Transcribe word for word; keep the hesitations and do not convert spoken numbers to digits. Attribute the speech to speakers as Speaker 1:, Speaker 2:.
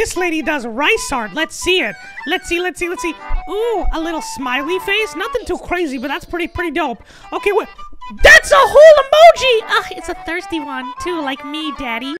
Speaker 1: this lady does rice art. Let's see it. Let's see, let's see, let's see. Ooh, a little smiley face. Nothing too crazy, but that's pretty, pretty dope. Okay, wait. That's a whole emoji! Ugh, it's a thirsty one, too, like me, Daddy.